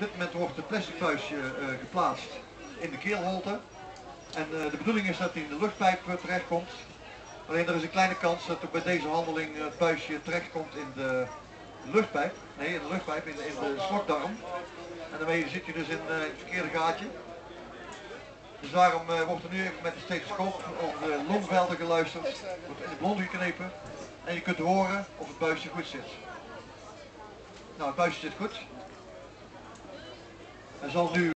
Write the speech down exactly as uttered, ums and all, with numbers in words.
dit moment wordt het plastic buisje uh, geplaatst in de keelholte. En uh, de bedoeling is dat hij in de luchtpijp uh, terechtkomt. Alleen er is een kleine kans dat er bij deze handeling uh, het buisje terechtkomt in de luchtpijp. Nee, in de luchtpijp, in de, in de slokdarm. En daarmee zit je dus in, uh, in het verkeerde gaatje. Dus daarom uh, wordt er nu even met de stethoscoop op de longvelden geluisterd. Wordt in de blond geknepen. En je kunt horen of het buisje goed zit. Nou, het buisje zit goed. Hij zal nu